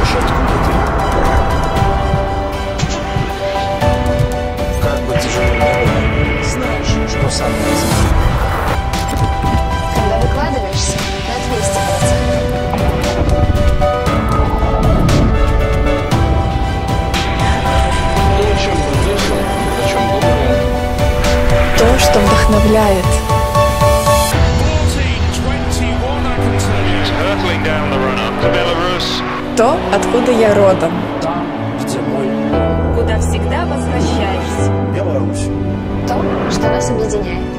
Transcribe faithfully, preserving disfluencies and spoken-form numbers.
Знаешь, откуда ты? Как бы тяжело не было, знаешь, что самое главное. Когда выкладываешься на двести процентов. То, о чем мы мыслим, о чем думаем. То, что вдохновляет. То, откуда я родом. Там, где мой дом. Куда всегда возвращаешься. Беларусь. То, что нас объединяет.